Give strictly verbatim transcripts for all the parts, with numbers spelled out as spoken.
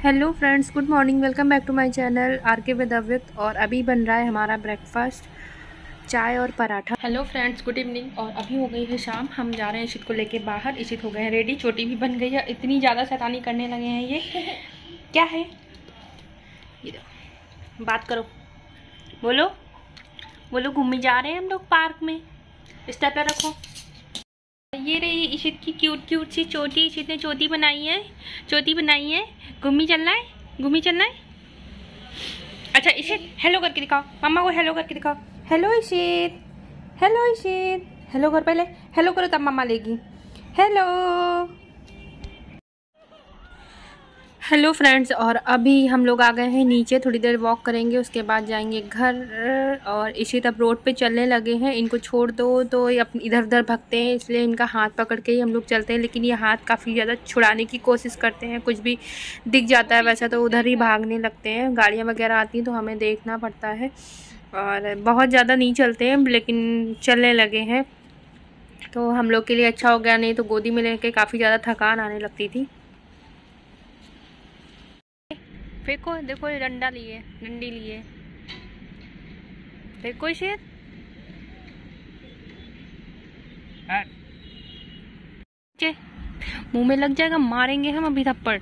Hello friends, good morning. Welcome back to my channel R K with Avit. और अभी बन रहा है हमारा ब्रेकफास्ट, चाय और paratha. Hello friends, good evening. और अभी हो गई है शाम। हम जा रहे हैं इशित को लेके बाहर। इशित हो गए हैं रेडी, चोटी भी बन गई है। इतनी ज़्यादा शैतानी करने लगे हैं ये। क्या है ये? देखो, बात करो, बोलो बोलो। घूमने जा रहे हैं हम लोग पार्क में। स्टेपलर रखो। ये रही इशित की क्यूट क्यूट सी चोटी। इशित ने चोटी बनाई है, चोटी बनाई है। घूमी चलना है, घूमी चलना है। अच्छा इशित, हेलो करके दिखाओ, मम्मा को हेलो करके दिखाओ। Hello Ishit, hello Ishit, hello कर। पहले हेलो करो तब मम्मा लेगी। Hello hello friends. और अभी हम लोग आ गए हैं नीचे, थोड़ी देर वॉक करेंगे, उसके बाद जाएंगे घर। और इशित अब रोड पे चलने लगे हैं। इनको छोड़ दो तो ये अपनी इधर उधर भगते हैं, इसलिए इनका हाथ पकड़ के ही हम लोग चलते हैं। लेकिन ये हाथ काफ़ी ज़्यादा छुड़ाने की कोशिश करते हैं। कुछ भी दिख जाता है वैसा तो उधर ही भागने लगते हैं। गाड़ियाँ वगैरह आती हैं तो हमें देखना पड़ता है। और बहुत ज़्यादा नहीं चलते हैं, लेकिन चलने लगे हैं तो हम लोग के लिए अच्छा हो गया। नहीं तो गोदी में लेके काफ़ी ज़्यादा थकान आने लगती थी। फेंको, देखो ये डंडा लिए, डंडी लिए। फेंको इसे। मुंह में लग जाएगा, मारेंगे हम अभी थप्पड़।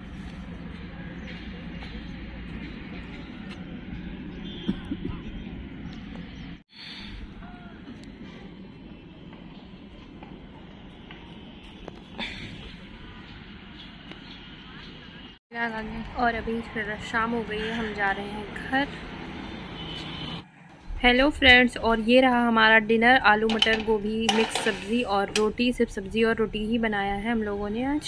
और अभी शाम हो गई है, हम जा रहे हैं घर। हेलो फ्रेंड्स, और ये रहा हमारा डिनर। आलू मटर गोभी मिक्स सब्ज़ी और रोटी। सिर्फ सब्ज़ी और रोटी ही बनाया है हम लोगों ने आज।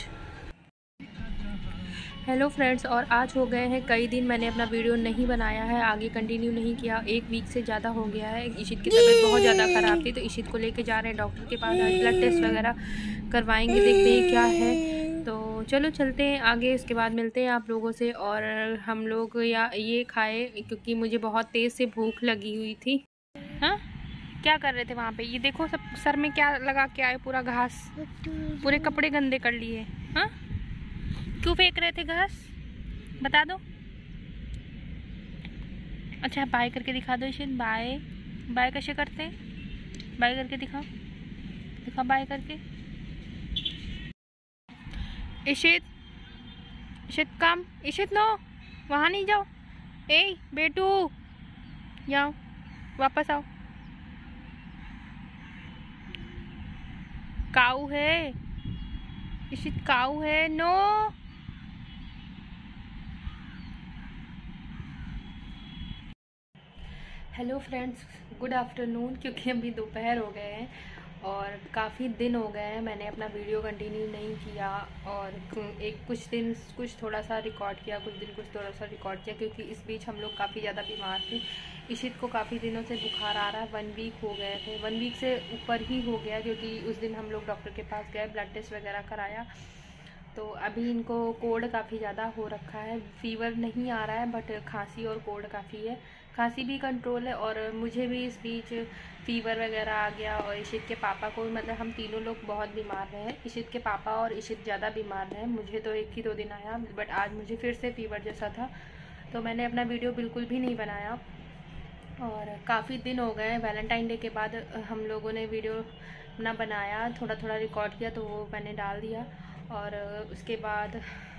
हेलो फ्रेंड्स, और आज हो गए हैं कई दिन मैंने अपना वीडियो नहीं बनाया है, आगे कंटिन्यू नहीं किया। एक वीक से ज़्यादा हो गया है। इशित की तबीयत बहुत ज़्यादा ख़राब थी तो इशित को लेके जा रहे हैं डॉक्टर के पास। आज ब्लड टेस्ट वगैरह करवाएंगे, देखते हैं क्या है। तो चलो चलते हैं आगे, उसके बाद मिलते हैं आप लोगों से। और हम लोग या ये खाए क्योंकि मुझे बहुत तेज़ से भूख लगी हुई थी। हाँ, क्या कर रहे थे वहाँ पे? ये देखो, सब सर में क्या लगा के आए, पूरा घास, पूरे कपड़े गंदे कर लिए। हाँ, क्यों फेंक रहे थे घास, बता दो। अच्छा बाय करके दिखा दो इशित। बाय बाय कैसे करते हैं? बाय करके दिखाओ, दिखाओ बाय करके। इशित, इशित कम, इशित नो, वहाँ नहीं जाओ। ए बेटू, जाओ वापस आओ। काऊ है इशित, काऊ है। No, hello friends, good afternoon. क्योंकि अभी दोपहर हो गए हैं और काफ़ी दिन हो गए हैं मैंने अपना वीडियो कंटिन्यू नहीं किया। और एक कुछ दिन कुछ थोड़ा सा रिकॉर्ड किया, कुछ दिन कुछ थोड़ा सा रिकॉर्ड किया, क्योंकि इस बीच हम लोग काफ़ी ज़्यादा बीमार थे। इशित को काफ़ी दिनों से बुखार आ रहा है, वन वीक हो गए थे, वन वीक से ऊपर ही हो गया। क्योंकि उस दिन हम लोग डॉक्टर के पास गए, ब्लड टेस्ट वगैरह कराया। तो अभी इनको कोल्ड काफ़ी ज़्यादा हो रखा है। फीवर नहीं आ रहा है बट खांसी और कोल्ड काफ़ी है। खांसी भी कंट्रोल है और मुझे भी इस बीच फीवर वगैरह आ गया। और इशित के पापा को, मतलब हम तीनों लोग बहुत बीमार रहे। इशित के पापा और इशित ज़्यादा बीमार रहे। मुझे तो एक ही दो दिन आया, बट आज मुझे फिर से फीवर जैसा था तो मैंने अपना वीडियो बिल्कुल भी नहीं बनाया। और काफ़ी दिन हो गए, वैलेंटाइन डे के बाद हम लोगों ने वीडियो अपना बनाया, थोड़ा थोड़ा रिकॉर्ड किया तो वो मैंने डाल दिया। और उसके बाद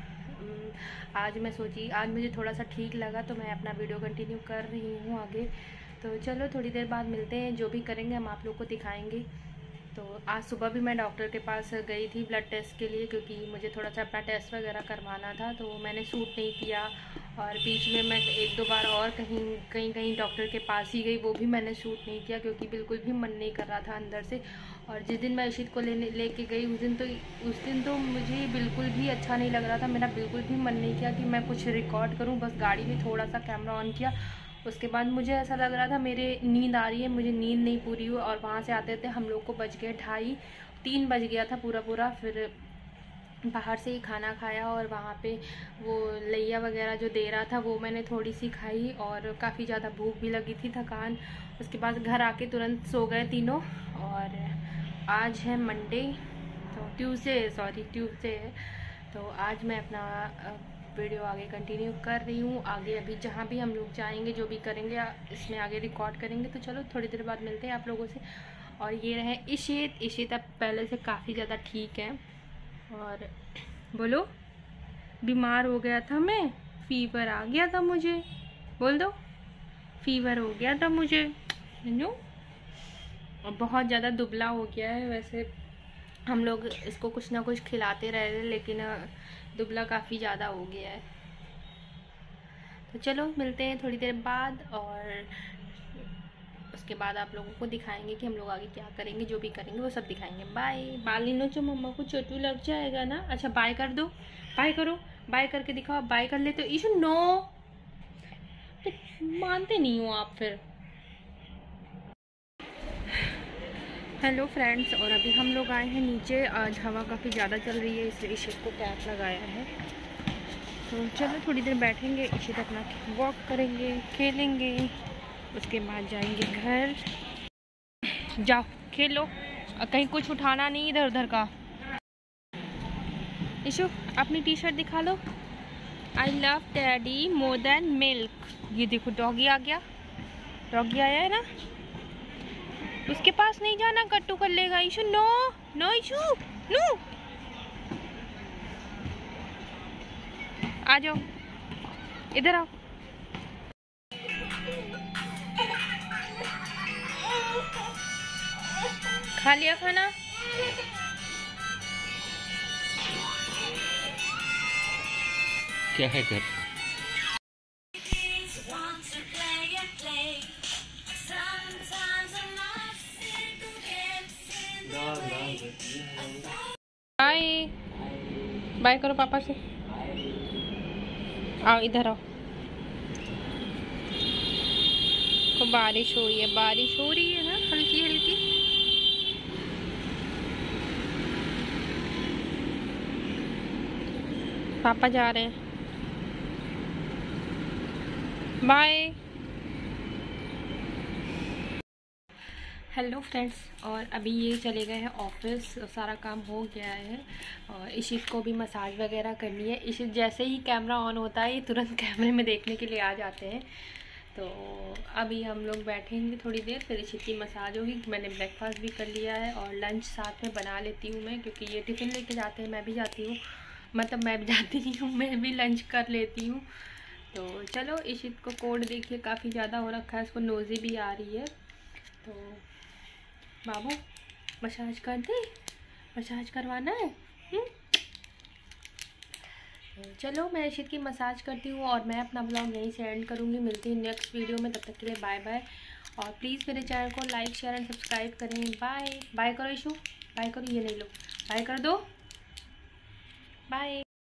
आज मैं सोची, आज मुझे थोड़ा सा ठीक लगा तो मैं अपना वीडियो कंटिन्यू कर रही हूँ आगे। तो चलो थोड़ी देर बाद मिलते हैं, जो भी करेंगे हम आप लोग को दिखाएंगे। तो आज सुबह भी मैं डॉक्टर के पास गई थी ब्लड टेस्ट के लिए, क्योंकि मुझे थोड़ा सा अपना टेस्ट वगैरह करवाना था। तो मैंने सूट नहीं किया और बीच में मैं एक दो बार और कहीं कहीं कहीं डॉक्टर के पास ही गई, वो भी मैंने सूट नहीं किया क्योंकि बिल्कुल भी मन नहीं कर रहा था अंदर से। और जिस दिन मैं इशित को लेने लेके गई उस दिन तो उस दिन तो मुझे बिल्कुल भी अच्छा नहीं लग रहा था। मेरा बिल्कुल भी मन नहीं किया कि मैं कुछ रिकॉर्ड करूँ, बस गाड़ी में थोड़ा सा कैमरा ऑन किया। उसके बाद मुझे ऐसा लग रहा था मेरे नींद आ रही है, मुझे नींद नहीं पूरी हुई। और वहाँ से आते थे हम लोग को बज गए ढाई, तीन बज गया था पूरा पूरा। फिर बाहर से ही खाना खाया और वहाँ पे वो लैया वगैरह जो दे रहा था वो मैंने थोड़ी सी खाई। और काफ़ी ज़्यादा भूख भी लगी थी, थकान। उसके बाद घर आके तुरंत सो गए तीनों। और आज है मंडे, तो ट्यूसडे, सॉरी ट्यूसडे है। तो आज मैं अपना वीडियो आगे कंटिन्यू कर रही हूँ। आगे अभी जहाँ भी हम लोग जाएंगे, जो भी करेंगे, इसमें आगे रिकॉर्ड करेंगे। तो चलो थोड़ी देर बाद मिलते हैं आप लोगों से। और ये रहे इशित। इशित अब पहले से काफ़ी ज़्यादा ठीक है। और बोलो, बीमार हो गया था मैं, फीवर आ गया था मुझे, बोल दो, फीवर हो गया था मुझे, समझो। और बहुत ज़्यादा दुबला हो गया है। वैसे हम लोग इसको कुछ ना कुछ खिलाते रह रहे, लेकिन दुबला काफ़ी ज़्यादा हो गया है। तो चलो मिलते हैं थोड़ी देर बाद, और उसके बाद आप लोगों को दिखाएंगे कि हम लोग आगे क्या करेंगे। जो भी करेंगे वो सब दिखाएंगे। बाय। बाली नो जो मम्मा को चोटू लग जाएगा ना। अच्छा बाय कर दो, बाय करो, बाय करके दिखाओ। बाय कर ले तो ईशु नो, तो मानते नहीं हो आप फिर। हेलो फ्रेंड्स, और अभी हम लोग आए हैं नीचे। आज हवा काफ़ी ज़्यादा चल रही है, इसलिए इशित को कैप लगाया है। तो चलो थोड़ी देर बैठेंगे, इशित अपना वॉक करेंगे, खेलेंगे, उसके बाद जाएंगे घर। जाओ खेलो, कहीं कुछ उठाना नहीं इधर उधर का। इशु अपनी टी शर्ट दिखा लो। I love daddy more than milk. ये देखो डॉगी आ गया, डॉगी आया है ना। उसके पास नहीं जाना, कट्टू कर लेगा। Ishu no, no Ishu, no. आ जाओ, इधर आओ। खा लिया खाना? क्या है कर? बाय बाय करो पापा से। आओ इधर आओ। तो बारिश हो रही है, बारिश हो रही है ना, हल्की हल्की। पापा जा रहे हैं, बाय। हेलो फ्रेंड्स, और अभी ये चले गए हैं ऑफिस। सारा काम हो गया है, और इशित को भी मसाज वगैरह करनी है। इशित जैसे ही कैमरा ऑन होता है, ये तुरंत कैमरे में देखने के लिए आ जाते हैं। तो अभी हम लोग बैठेंगे थोड़ी देर, फिर इशित की मसाज होगी। मैंने ब्रेकफास्ट भी कर लिया है, और लंच साथ में बना लेती हूँ मैं, क्योंकि ये टिफ़िन लेके जाते हैं, मैं भी जाती हूँ। मतलब मैं भी जाती नहीं हूँ, मैं भी लंच कर लेती हूँ। तो चलो, इशित को कोल्ड देखिए काफ़ी ज़्यादा हो रखा है, इसको नोज़ी भी आ रही है। तो बाबू मसाज कर दे, मसाज करवाना है। हुँ? चलो मैं इशित की मसाज करती हूँ, और मैं अपना ब्लॉग यहीं से एंड करूँगी। मिलती हूँ नेक्स्ट वीडियो में, तब तक के लिए बाय बाय। और प्लीज़ मेरे चैनल को लाइक शेयर एंड सब्सक्राइब करें। बाय बाय करो इशू, बाय करो। ये नहीं लो, बाय कर दो, बाय।